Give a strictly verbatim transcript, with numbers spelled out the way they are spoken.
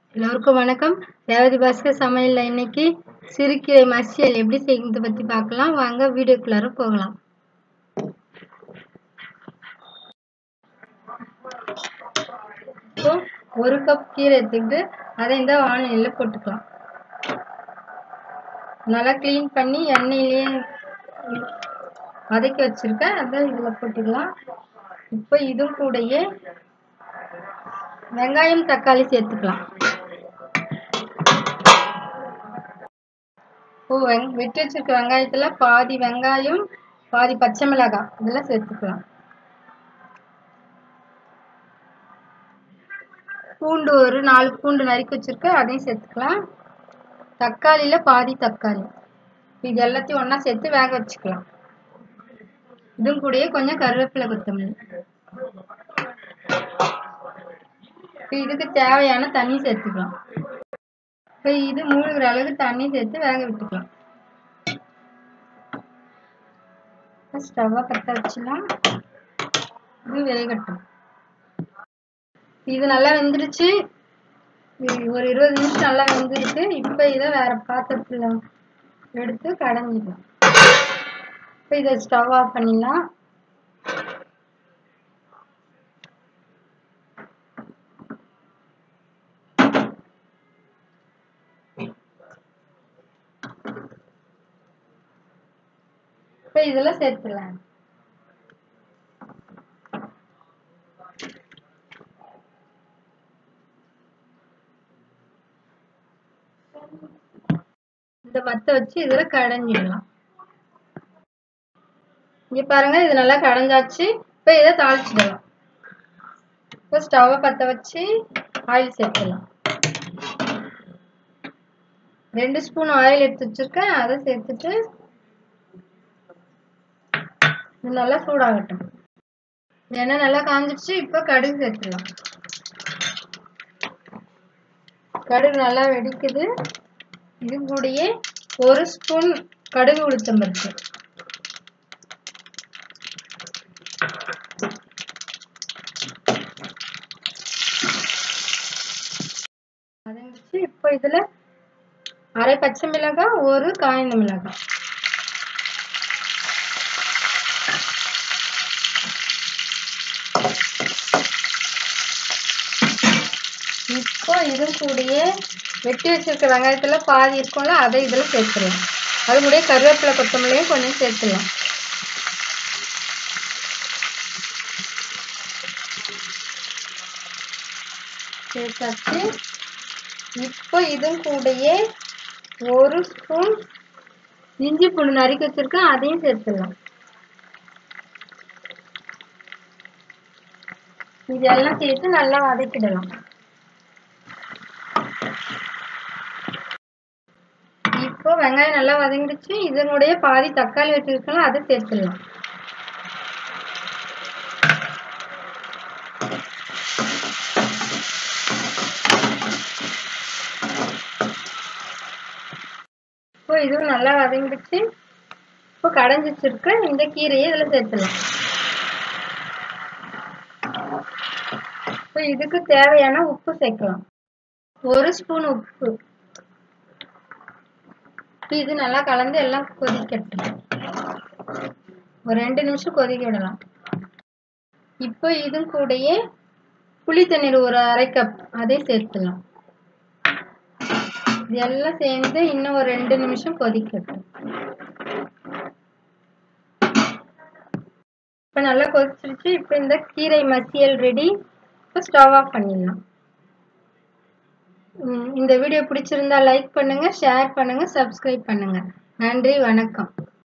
எல்லோருக்கும் வணக்கம். ரேவதி பாஸ்கர் சமையல்ல இன்னைக்கு சிறுகீரை மசியல் எப்படி செய்யறது பத்தி பார்க்கலாம். வாங்க வீடியோக்குள்ளார போகலாம். இப்போ ஒரு கப் கீரை எடுத்துக்கிட்டு அதை இந்த வானலியில் போட்டுக்கலாம். நல்லா கிளீன் பண்ணி எண்ணெயிலேயே வதக்கி வச்சிருக்கேன், அதை இதில் போட்டுக்கலாம். இப்போ இது கூடயே வெங்காயம் தக்காளி சேர்த்துக்கலாம். இப்போ வெங் வெட்டி வச்சிருக்க வெங்காயத்துல பாதி வெங்காயம் பாதி பச்சை மிளகாய் இதெல்லாம் சேர்த்துக்கலாம். பூண்டு ஒரு நாலு பூண்டு நறுக்கி வச்சிருக்க அதையும் சேர்த்துக்கலாம். தக்காளியில பாதி தக்காளி இது எல்லாத்தையும் ஒன்னா சேர்த்து வேக வச்சுக்கலாம். இதுவும் கூடயே கொஞ்சம் கருவேப்பிலை கொத்தமல்லி. இதுக்கு தேவையான தண்ணி சேர்த்துக்கலாம். இப்போ இது மூழ்கிற அளவுக்கு தண்ணி சேர்த்து வேக விட்டுக்கலாம். ஸ்டவ்வை பற்ற வச்சுலாம். இது வேகட்டும். இது நல்லா வெந்துருச்சு. ஒரு இருபது நிமிஷம் நல்லா வெந்துருக்கு. இப்போ இதை வேற பாத்திரத்துல எடுத்து கடைஞ்சிக்கலாம். இப்போ இதை ஸ்டவ் ஆஃப் பண்ணிடலாம். இப்போ இதெல்லாம் சேர்த்துலாம். இந்த மத்த வச்சு இதுல கடைஞ்சிடலாம். இங்க பாருங்க, இது நல்லா கடைஞ்சாச்சு. இப்போ இதை தாளிச்சிடலாம். இப்போ ஸ்டவ்வை பற்ற வச்சு ஆயில் சேர்த்துடலாம். ரெண்டு ஸ்பூன் ஆயில் எடுத்து வச்சிருக்கேன், அதை சேர்த்துட்டு இது நல்லா சூடாகட்டும். எண்ணெய் நல்லா காஞ்சிடுச்சு. இப்போ கடுகு சேர்த்துடலாம். கடுகு நல்லா வெடிக்குது. இது கூடயே ஒரு ஸ்பூன் கடுகு உளுத்தம் பருப்பு, இப்போ இதுல அரை பச்சை மிளகாய் ஒரு காய்ந்த மிளகாய், இப்போ இது கூடயே வெட்டி வச்சிருக்க வெங்காயத்துல பாதி இருக்கும்ல அதை இதுல சேர்த்துடலாம். அது கூட கருவேப்பிலை கொத்தமல்லியும் கொஞ்சம் சேர்த்துடலாம். சேர்த்தாச்சு. இப்போ இது கூடயே ஒரு ஸ்பூன் இஞ்சி பூண்டு நறுக்கி வச்சிருக்கேன், அதையும் சேர்த்துடலாம். இதெல்லாம் சேர்த்து நல்லா வதக்கிடலாம். இப்போ வெங்காயம் நல்லா வதங்கிடுச்சு. இதனுடைய பாதி தக்காளி வச்சிருக்கலாம், அதை சேர்த்துடலாம். இப்போ இதுவும் நல்லா வதங்கிடுச்சு. இப்போ கடைஞ்சி வச்சிருக்க இந்த கீரையை இதுல சேர்த்துடலாம். இப்போ இதுக்கு தேவையான உப்பு சேர்க்கலாம். ஒரு ஸ்பூன் உப்பு. இது நல்லா கலந்து எல்லாம் கொதிக்கட்டும். ஒரு ரெண்டு நிமிஷம் கொதிக்க விடலாம். இப்போ இது கூடயே புளி தண்ணீர் ஒரு அரை கப் அதை சேர்த்துலாம். இதெல்லாம் சேர்ந்து இன்னும் ஒரு ரெண்டு நிமிஷம் கொதிக்கட்டும். இப்போ நல்லா கொதிச்சிருச்சு. இப்போ இந்த கீரை மசியல் ரெடி. இப்போ ஸ்டவ் ஆஃப் பண்ணிடலாம். இந்த வீடியோ பிடிச்சிருந்தா லைக் பண்ணுங்க, ஷேர் பண்ணுங்க, சப்ஸ்கிரைப் பண்ணுங்க. நன்றி, வணக்கம்.